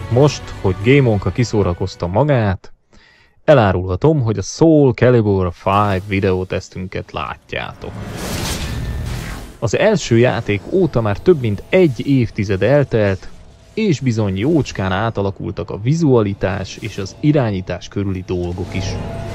Most, hogy Gémonka kiszórakozta magát, elárulhatom, hogy a Soul Calibur 5 videótesztünket látjátok. Az első játék óta már több mint egy évtized eltelt, és bizony jócskán átalakultak a vizualitás és az irányítás körüli dolgok is.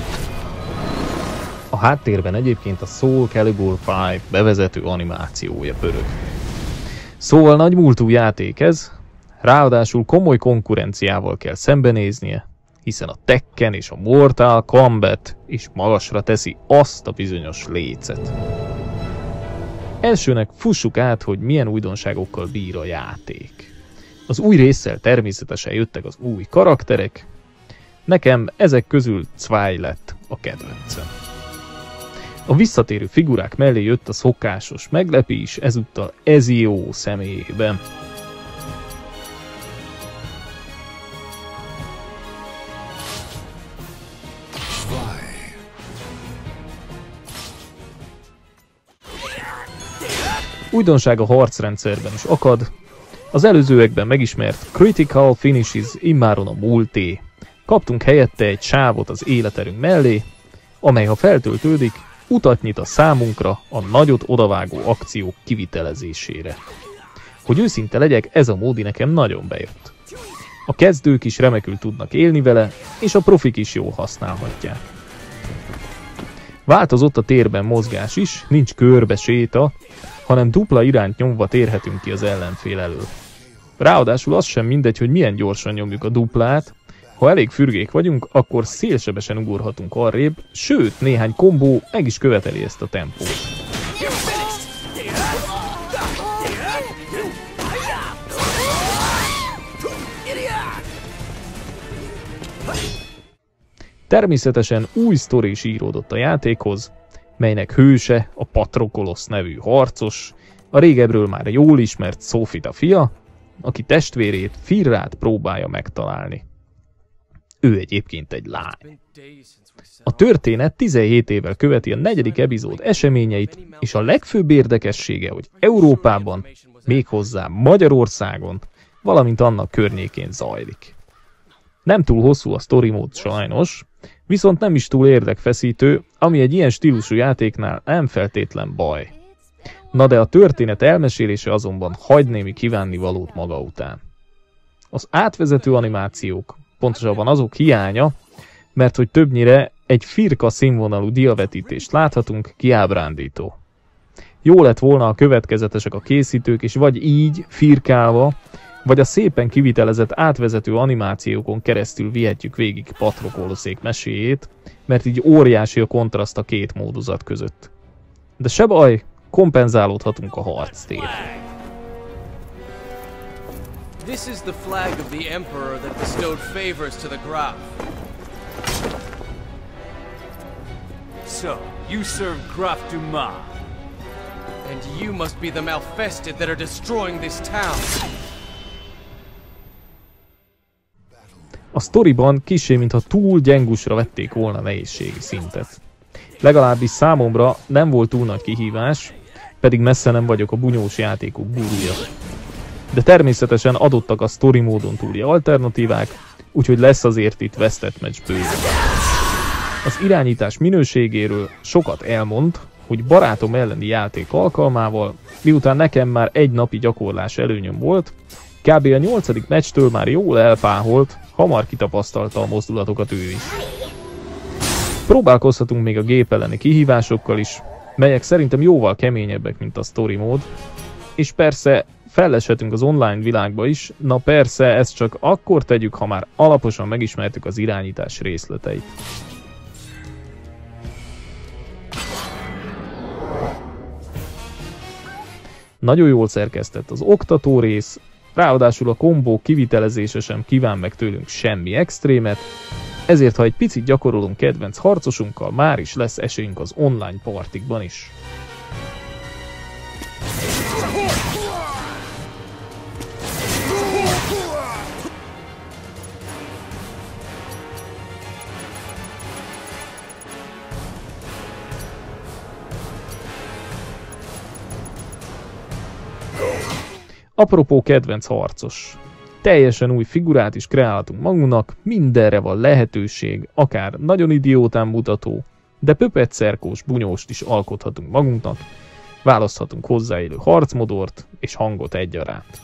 A háttérben egyébként a Soul Calibur 5 bevezető animációja pörög. Szóval nagy múltú játék ez, ráadásul komoly konkurenciával kell szembenéznie, hiszen a Tekken és a Mortal Kombat is magasra teszi azt a bizonyos lécet. Elsőnek fussuk át, hogy milyen újdonságokkal bír a játék. Az új résszel természetesen jöttek az új karakterek, nekem ezek közül Zwei lett a kedvencem. A visszatérő figurák mellé jött a szokásos meglepés, ezúttal Ezio személyében. Újdonság a harcrendszerben is akad, az előzőekben megismert Critical Finishes immáron a múlté. Kaptunk helyette egy sávot az életerőnk mellé, amely ha feltöltődik, utat nyit a számunkra a nagyot odavágó akciók kivitelezésére. Hogy őszinte legyek, ez a módi nekem nagyon bejött. A kezdők is remekül tudnak élni vele, és a profik is jól használhatják. Változott a térben mozgás is, nincs körbe séta, hanem dupla irányt nyomva térhetünk ki az ellenfél elől. Ráadásul az sem mindegy, hogy milyen gyorsan nyomjuk a duplát, ha elég fürgék vagyunk, akkor szélsebesen ugorhatunk arrébb, sőt, néhány kombó meg is követeli ezt a tempót. Természetesen új sztori is íródott a játékhoz, melynek hőse a Patrokolosz nevű harcos, a régebről már jól ismert Sofita fia, aki testvérét, Firrát próbálja megtalálni. Ő egyébként egy lány. A történet 17 évvel követi a 4. epizód eseményeit, és a legfőbb érdekessége, hogy Európában, méghozzá Magyarországon, valamint annak környékén zajlik. Nem túl hosszú a story mód sajnos, viszont nem is túl érdekfeszítő, ami egy ilyen stílusú játéknál nem feltétlen baj. Na de a történet elmesélése azonban hagy némi kívánnivalót maga után. Az átvezető animációk, pontosabban azok hiánya, mert hogy többnyire egy firka színvonalú diavetítést láthatunk, kiábrándító. Jó lett volna, a következetesek a készítők, és vagy így, firkálva, vagy a szépen kivitelezett átvezető animációkon keresztül vihetjük végig Patrokoloszék meséjét, mert így óriási a kontraszt a két módozat között. De se baj, kompenzálódhatunk a harctéren. This is the flag of the Emperor that bestowed favors to the Graf. So, you serve Graf Dumas. And you must be the Malfested that are destroying this town. A sztoriban kissé, mintha túl gyengusra vették volna a nehézségi szintet. Legalábbis számomra nem volt túl nagy kihívás, pedig messze nem vagyok a bunyós játékok gurúja. De természetesen adottak a sztori módon túli alternatívák, úgyhogy lesz azért itt vesztett meccs bőven. Az irányítás minőségéről sokat elmond, hogy barátom elleni játék alkalmával, miután nekem már egy napi gyakorlás előnyöm volt, kb. A 8. meccstől már jól elpáholt, hamar kitapasztalta a mozdulatokat ő is. Próbálkozhatunk még a gép elleni kihívásokkal is, melyek szerintem jóval keményebbek, mint a story mód, és persze felleshetünk az online világba is, na persze ezt csak akkor tegyük, ha már alaposan megismertük az irányítás részleteit. Nagyon jól szerkesztett az oktató rész, ráadásul a kombó kivitelezése sem kíván meg tőlünk semmi extrémet, ezért ha egy picit gyakorolunk kedvenc harcosunkkal, már is lesz esélyünk az online partikban is. Apropó kedvenc harcos. Teljesen új figurát is kreálhatunk magunknak, mindenre van lehetőség, akár nagyon idiótán mutató, de pöpetszerkós bunyóst is alkothatunk magunknak, választhatunk hozzáillő harcmodort és hangot egyaránt.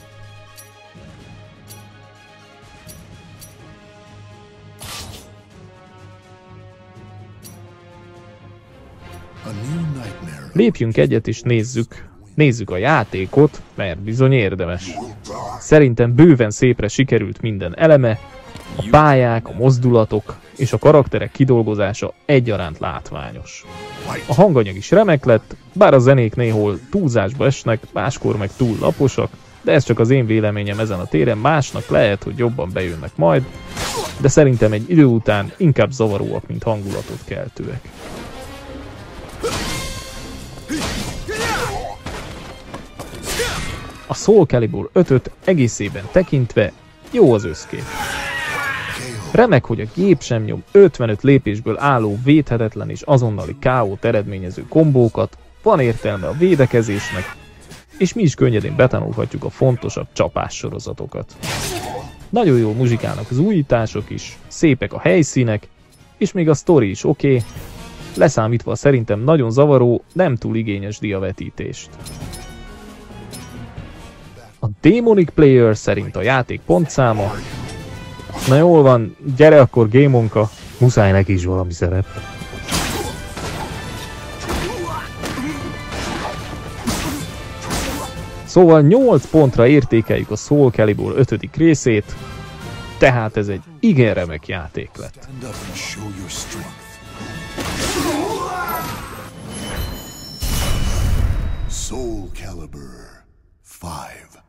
Lépjünk egyet és nézzük a játékot, mert bizony érdemes. Szerintem bőven szépre sikerült minden eleme, a pályák, a mozdulatok és a karakterek kidolgozása egyaránt látványos. A hanganyag is remek lett, bár a zenék néhol túlzásba esnek, máskor meg túl laposak, de ez csak az én véleményem ezen a téren, másnak lehet, hogy jobban bejönnek majd, de szerintem egy idő után inkább zavaróak, mint hangulatot keltőek. A Soul Calibur 5-öt egészében tekintve jó az összkép. Remek, hogy a gép sem nyom 55 lépésből álló védhetetlen és azonnali KO-t eredményező kombókat, van értelme a védekezésnek, és mi is könnyedén betanulhatjuk a fontosabb csapássorozatokat. Nagyon jól muzsikálnak az újítások is, szépek a helyszínek, és még a sztori is oké, leszámítva a szerintem nagyon zavaró, nem túl igényes diavetítést. A Demonic Player szerint a játék pontszáma. Na jól van, gyere akkor Gémonka, muszáj neki is valami szerep. Szóval 8 pontra értékeljük a Soul Calibur 5. részét, tehát ez egy igen remek játék lett. Soul Calibur 5